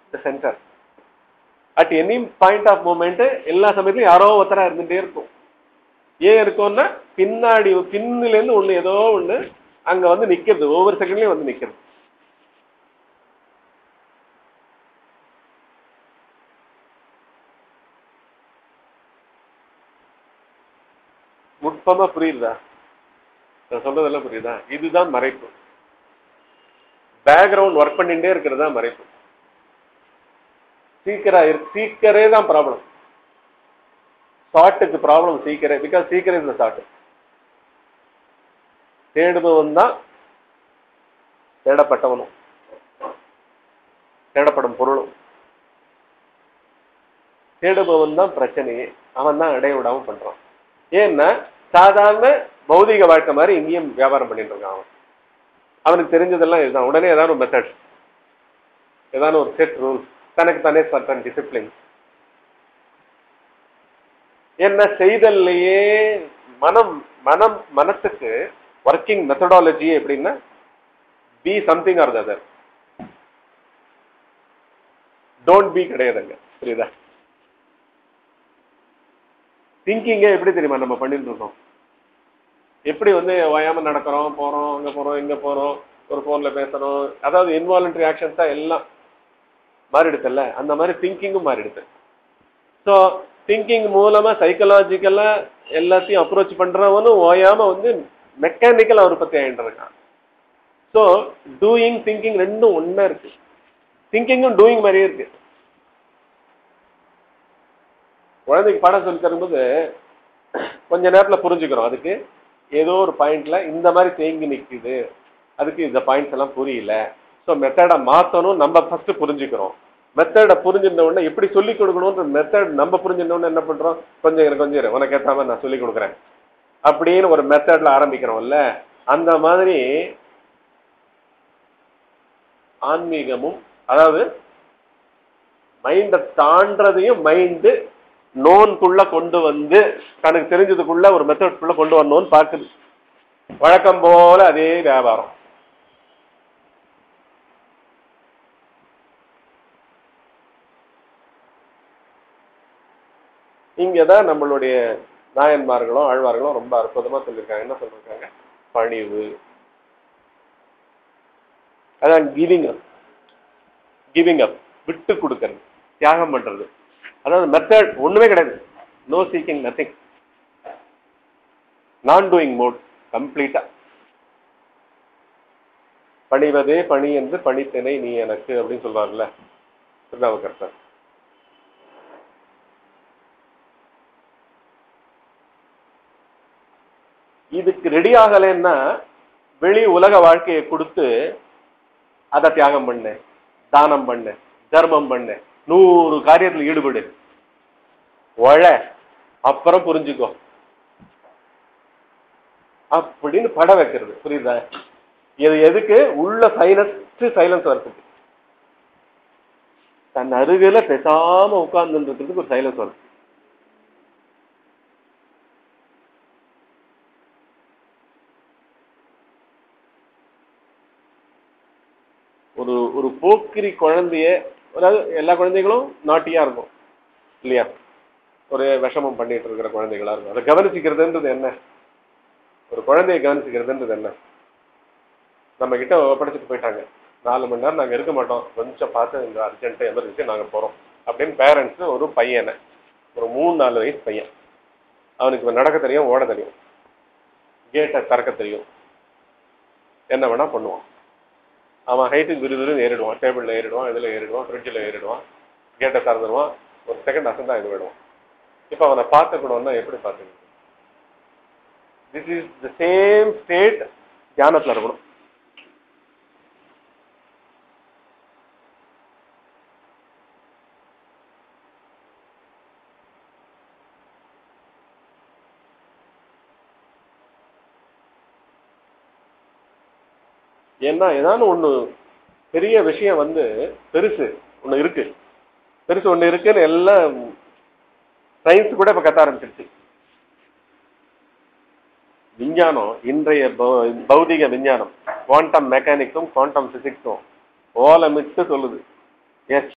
The centre. At any point of moment எல்லா சமயத்திலும் யாரோ ஒருத்தரா இருந்துட்டே இருக்கும். ஏன் இருக்கும்னா பின்னாடி பின்னில இருந்து ஒண்ணு ஏதோ ஒண்ணு அங்க வந்து நிக்கிறது, ஒவ்வொரு செகண்ட்லயும் வந்து நிக்கிறது. நுட்பமா புரியுதா? நான் சொல்றதெல்லாம் புரியுதா? இதுதான் மறைப்பு. பேக்ரவுண்ட் ஒர்க் பண்ணிட்டே இருக்கிறது தான் மறைப்பு. சீக்கரே தான் ப்ராப்ளம். ஷார்ட்டுக்கு problem seeker, because seeker is the short. தேடுபவன் தான் தேடப்பட்டவனும் தேடப்படும் பொருளும். தேடுபவன் தான் பிரச்சனையே, அவன் தான் அடைய விடாம பண்றான். ஏன்னா சாதாரண பௌதிக வாழ்க்கை மாதிரி இங்கேயும் வியாபாரம் பண்ணிட்டு இருக்கான் அவன். அவனுக்கு தெரிஞ்சதெல்லாம் இதுதான். உடனே ஏதாவது ஒரு மெத்தட், ஏதாவது ஒரு செட் ரூல்ஸ், தனக்கு தானே சர்டன் டிசிப்ளின். என்ன செய்தல்லையே மனத்துக்கு ஒர்க்கிங் மெத்தடாலஜி எப்படின்னா be something or other, don't be கிடையாதுங்க. புரியுதா? திங்கிங்கே எப்படி தெரியுமா நம்ம பண்ணிட்டு இருக்கோம்? எப்படி வந்து ஓயாம நடக்கிறோம், போறோம், அங்க போறோம், இங்க போறோம், ஒரு போன்ல பேசுறோம், அதாவது இன்வாலண்டரி ஆக்ஷன்ஸ் தான் எல்லாம் மாறிடுதுல்ல. அந்த மாதிரி திங்கிங்கும் மாறிடுது. ஸோ திங்கிங் மூலமா சைக்கலாஜிக்கலா எல்லாத்தையும் அப்ரோச் பண்றவனும் ஓயாம வந்து மெக்கானிக்கல் அவர் பத்தி ஆயிட்டு இருக்கான். ஸோ டூயிங் திங்கிங் ரெண்டும் ஒன்னா இருக்கு. திங்கிங்கும் டூயிங் மாதிரியே இருக்கு. குழந்தைக்கு பாடம் சொல்லி தரும்போது கொஞ்ச நேரத்தில் புரிஞ்சுக்கிறோம். அதுக்கு ஏதோ ஒரு பாயிண்ட்ல இந்த மாதிரி தேங்கி நிற்குது, அதுக்கு இந்த பாயிண்ட்ஸ் எல்லாம் புரியல. ஸோ மெத்தடை மாற்றணும். நம்ம ஃபர்ஸ்ட் புரிஞ்சுக்கிறோம். மெத்தடை புரிஞ்சிருந்த உடனே எப்படி சொல்லிக் கொடுக்கணும்ன்ற மெத்தட் நம்ம புரிஞ்சிருந்த உடனே என்ன பண்றோம்? கொஞ்சம் உனக்கு ஏற்ற மாதிரி நான் சொல்லிக் கொடுக்குறேன் அப்படின்னு ஒரு மெத்தட்ல ஆரம்பிக்கிறோம்ல. அந்த மாதிரி ஆன்மீகமும், அதாவது மைண்டை தாண்டதையும் மைண்டு நோன்குள்ள கொண்டு வந்து தனக்கு தெரிஞ்சதுக்குள்ள ஒரு மெத்தட்குள்ள கொண்டு வரணும்னு பார்க்குது. வழக்கம் போல அதே வியாபாரம். இங்கதான் நம்மளுடைய நாயன்மார்களும் ஆழ்வார்களும் ரொம்ப அற்புதமா சொல்லியிருக்காங்க. என்ன சொல்லிருக்காங்க? பணிவு. அதான் கிவிங் அப், விட்டு கொடுக்கறது, தியாகம் பண்றது. அதாவது மெத்தட் ஒண்ணுமே கிடையாது. No seeking, nothing. Non doing mode கம்ப்ளீட்டா. பணிவதே பணி என்று பணித்தனை நீ எனக்கு அப்படின்னு சொல்றாருல்ல திருநாவுக்கரசர். இதுக்கு ரெடி ஆகலைன்னா வெளி உலக வாழ்க்கையை கொடுத்து அதை தியாகம் பண்ணு, தானம் பண்ணு, தர்மம் பண்ணு, 100 காரியத்தில் ஈடுபடு, அப்புறம் புரிஞ்சுக்கோ அப்படின்னு பட வைக்கிறது. புரியுதா? இது எதுக்கு? உள்ள சைலன்ஸ் வரதுக்கு. தன் அருகில பேசாம உட்கார்ந்து இருக்கிறதுக்கு ஒரு சைலன்ஸ் வருது. ஒரு போக்கிரி குழந்தைய, அதாவது எல்லா குழந்தைகளும் நாட்டியா இருக்கும் இல்லையா? ஒரு விஷமம் பண்ணிட்டு இருக்கிற குழந்தைகளா இருக்கும். அதை கவனிச்சுக்கிறதுன்றது என்ன? ஒரு குழந்தைய கவனிச்சுக்கிறதுன்றது என்ன? நம்ம கிட்ட ஒப்படைச்சிட்டு போயிட்டாங்க, 4 மணி நேரம் நாங்க இருக்க மாட்டோம், கொஞ்சம் பார்த்து இந்த அர்ஜென்ட் எமர்ஜென்சி நாங்க போறோம் அப்படின்னு பேரண்ட்ஸ் ஒரு பையனை, ஒரு 3-4 வயசு பையன், அவனுக்கு நடக்க தெரியும், ஓட தெரியும், கேட்டை திறக்க தெரியும், என்ன வேணா பண்ணுவான். அவன் ஹைட்டுக்கு விறுவிறுன்னு ஏறிடுவான், டேபிள்ல ஏறிடுவான், இதுல ஏறிடுவான், ஃப்ரிட்ஜில் ஏறிடுவான், கேட்டை திறந்துடுவான், ஒரு செகண்ட் அசந்தா இது விடுவான். இப்போ அவனை பார்த்துக்கணும்னா எப்படி பார்த்துக்கணும்? This is the same state தியானத்தில் இருக்கணும். ஏன்னா ஏதாவது ஒண்ணு பெரிய விஷயம் வந்து பெருசு ஒண்ணு இருக்குன்னு எல்லாம் சயின்ஸ் கூட இப்ப கத்த ஆரம்பிச்சிருச்சு. விஞ்ஞானம், இன்றைய பௌதிக விஞ்ஞானம், குவாண்டம் மெக்கானிக்ஸும் குவாண்டம் பிசிக்ஸும் ஓலமிட்டு சொல்லுது, எஸ்